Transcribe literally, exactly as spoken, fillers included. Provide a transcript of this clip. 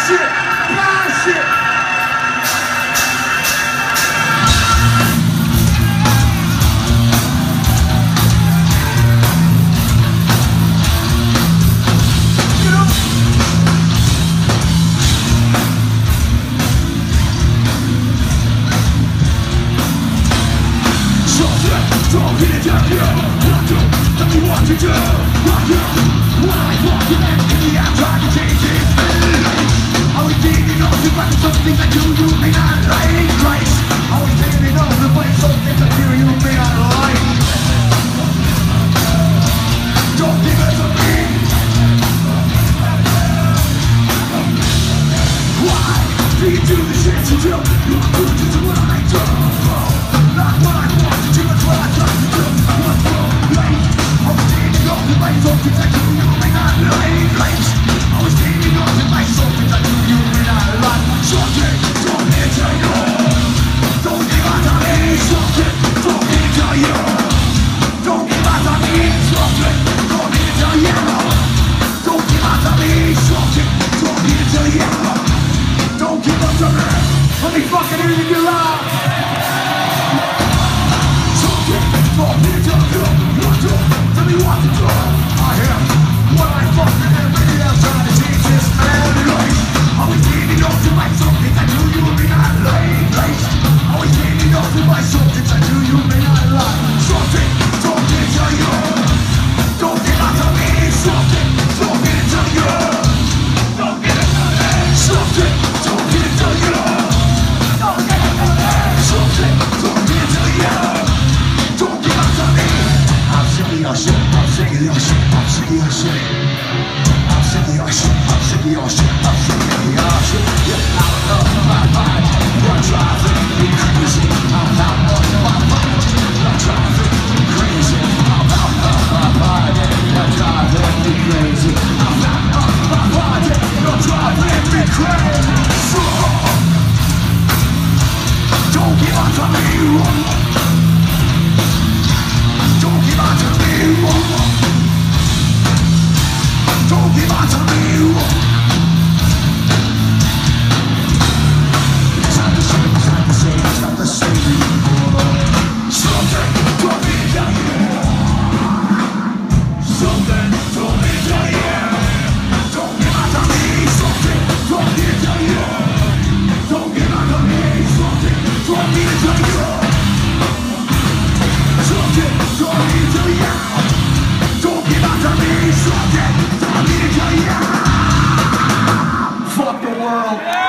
shit, my shit. Don't get it down here. What do? Tell me what to do. What do? Why walking back in the air trying to change it? Always thinking of the right, some things I do you may not like. Right? Always thinking of the way some things I do you may not like. Don't give it to me. Why do you do the shit you do? You do just what I do. Not what I want to do, it's what I try to do. What's wrong, right? Always thinking of the right, some things I do you may not like. Right? Always thinking of the right, some things I do you may not like. Something, don't need to you. Don't give out on me. Something, don't need to you. Don't give out on me. Something, don't need to you. Don't give out on me. Something, don't need to you. Don't give up to me. Let me fucking hear you loud. Don't need to do, what to, tell me what to do. I am what I fucking am, really I'm trying to change this man life. Always needing off to my something I do you may not like, right? Always needing off to my something I do you may not like. Something, don't need to you. Don't give out to me, something, don't need to you. Don't get it to me. Something, don't need to you. Don't get it to me. Something, don't need to you. I'm sick of your shit, I'm sick of your shit, I'm sick of your shit. I'm sick of your shit, I'm sick of your shit, I'm sick of your shit. You're out of my mind, you're driving me crazy. I'm out of my mind, you're driving me crazy. I'm out of my mind, you're driving me crazy. I'm out of my mind, you're driving me crazy. Don't give up on me. Don't give on to me. Don't give on to me. It's not the same, it's not the same, it's not the same anymore. Something don't be done here. Something don't be done here. Don't give on to me. Something don't be done here. Don't give on to me. Something don't be done here. Something don't need to you. Don't give out to me. Something don't need to you. Fuck the world.